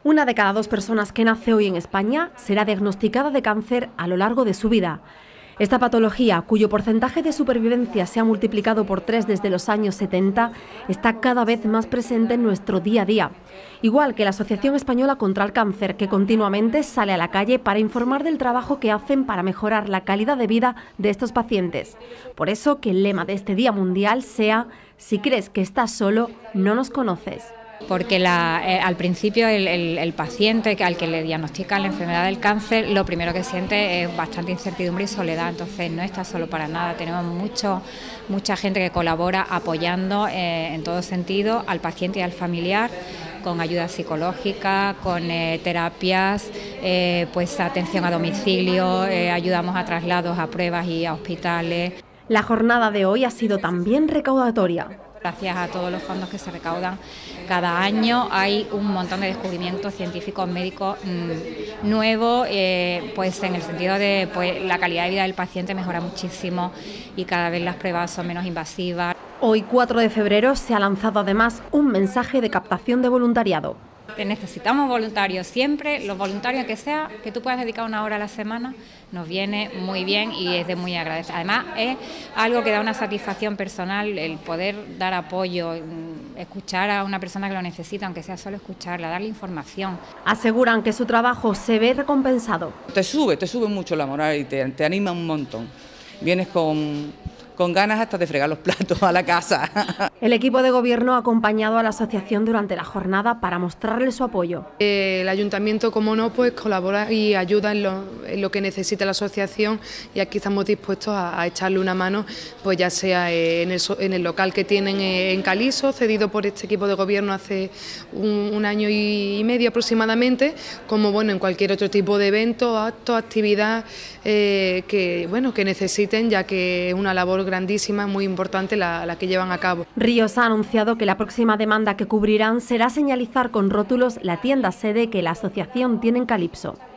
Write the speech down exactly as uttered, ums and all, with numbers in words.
Una de cada dos personas que nace hoy en España será diagnosticada de cáncer a lo largo de su vida. Esta patología, cuyo porcentaje de supervivencia se ha multiplicado por tres desde los años setenta, está cada vez más presente en nuestro día a día. Igual que la Asociación Española contra el Cáncer, que continuamente sale a la calle para informar del trabajo que hacen para mejorar la calidad de vida de estos pacientes. Por eso que el lema de este Día Mundial sea: si crees que estás solo, no nos conoces. Porque la, eh, al principio el, el, el paciente al que le diagnostican la enfermedad del cáncer, lo primero que siente es bastante incertidumbre y soledad, entonces no está solo para nada. Tenemos mucho, mucha gente que colabora apoyando eh, en todo sentido al paciente y al familiar, con ayuda psicológica, con eh, terapias, eh, pues atención a domicilio, eh, ayudamos a traslados a pruebas y a hospitales. La jornada de hoy ha sido también recaudatoria. Gracias a todos los fondos que se recaudan cada año hay un montón de descubrimientos científicos, médicos mmm, nuevos, eh, pues en el sentido de pues, la calidad de vida del paciente mejora muchísimo y cada vez las pruebas son menos invasivas. Hoy, cuatro de febrero, se ha lanzado además un mensaje de captación de voluntariado. Necesitamos voluntarios siempre, los voluntarios que sea, que tú puedas dedicar una hora a la semana, nos viene muy bien y es de muy agradecer. Además es algo que da una satisfacción personal, el poder dar apoyo, escuchar a una persona que lo necesita, aunque sea solo escucharla, darle información. Aseguran que su trabajo se ve recompensado. Te sube, te sube mucho la moral y te, te anima un montón. Vienes con... con ganas hasta de fregar los platos a la casa. El equipo de gobierno ha acompañado a la asociación durante la jornada para mostrarle su apoyo. El ayuntamiento, como no, pues colabora y ayuda en lo, en lo que necesita la asociación y aquí estamos dispuestos a, a echarle una mano, pues ya sea en el, en el local que tienen en Caliso, cedido por este equipo de gobierno hace un, un año y medio aproximadamente, como bueno en cualquier otro tipo de evento, acto, actividad eh, que bueno que necesiten, ya que es una labor grandísima, muy importante la, la que llevan a cabo. Ríos ha anunciado que la próxima demanda que cubrirán será señalizar con rótulos la tienda sede que la asociación tiene en Calipso.